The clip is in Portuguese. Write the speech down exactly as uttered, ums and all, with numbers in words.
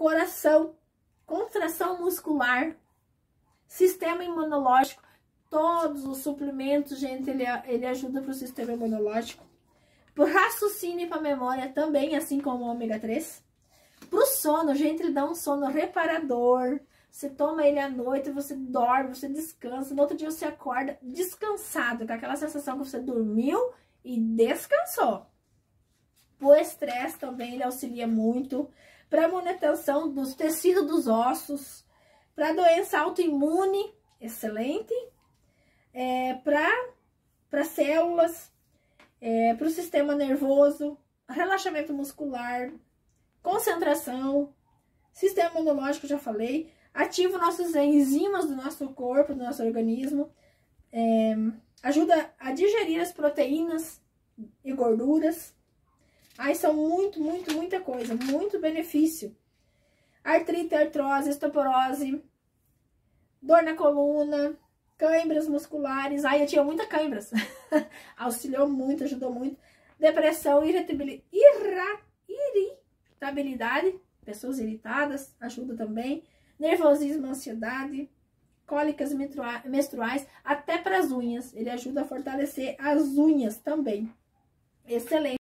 coração, contração muscular, sistema imunológico. Todos os suplementos, gente, ele, ele ajuda para o sistema imunológico. Para o raciocínio e para a memória também, assim como o ômega três. Para o sono, gente, ele dá um sono reparador. Você toma ele à noite, você dorme, você descansa. No outro dia você acorda descansado, com aquela sensação que você dormiu e descansou. O estresse também ele auxilia muito. Para a manutenção dos tecidos dos ossos. Para doença autoimune, excelente. É, para células, é, para o sistema nervoso, relaxamento muscular, concentração, sistema imunológico, já falei. Ativa nossos enzimas do nosso corpo, do nosso organismo. É, ajuda a digerir as proteínas e gorduras. Aí são muito, muito, muita coisa, muito benefício. Artrite, artrose, osteoporose, dor na coluna, cãibras musculares. Aí eu tinha muita cãibras. Auxiliou muito, ajudou muito. Depressão, irritabilidade, irritabilidade, pessoas irritadas, ajuda também. Nervosismo, ansiedade, cólicas menstruais, até para as unhas. Ele ajuda a fortalecer as unhas também. Excelente.